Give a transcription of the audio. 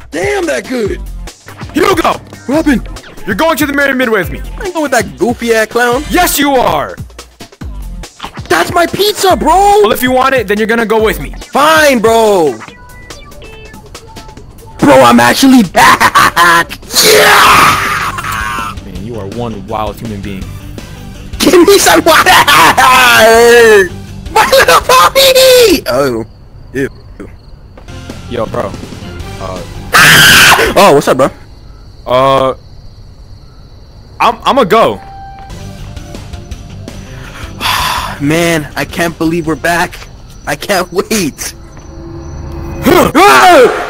Damn, that good. Hugo! What happened? You're going to the Merry Midway with me. I ain't going with that goofy ass clown. Yes, you are. That's my pizza, bro. Well, if you want it, then you're gonna go with me. Fine, bro. Bro, I'm actually back. Yeah. Man, you are one wild human being. Give me some water. My little puppy. Oh. Ew. Yo, bro. Oh, what's up, bro? I'ma go. Man, I can't believe we're back. I can't wait.